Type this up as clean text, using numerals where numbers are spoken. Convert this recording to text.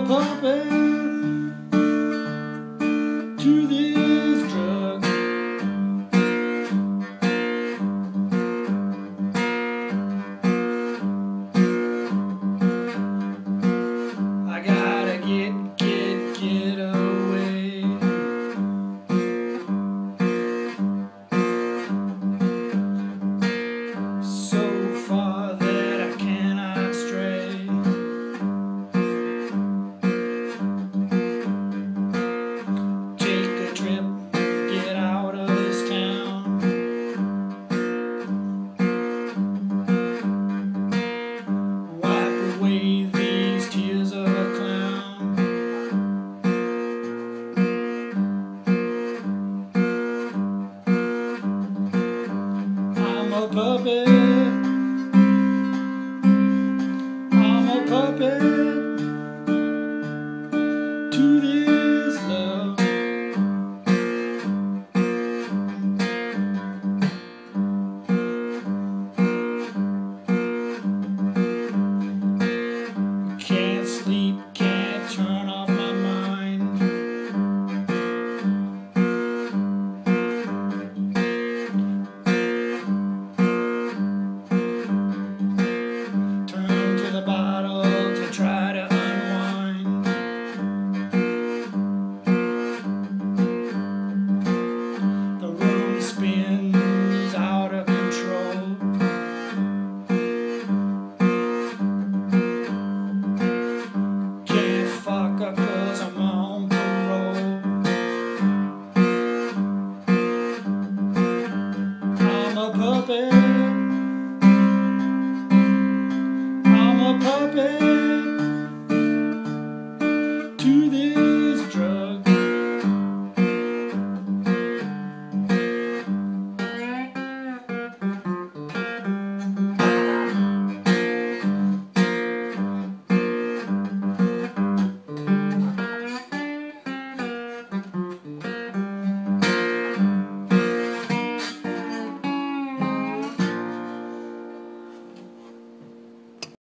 a puppet to this drug. I gotta get away. So far that I cannot stray. Take a trip, get out of this town. Wipe away these tears of a clown. I'm a puppet. I'm a puppet to the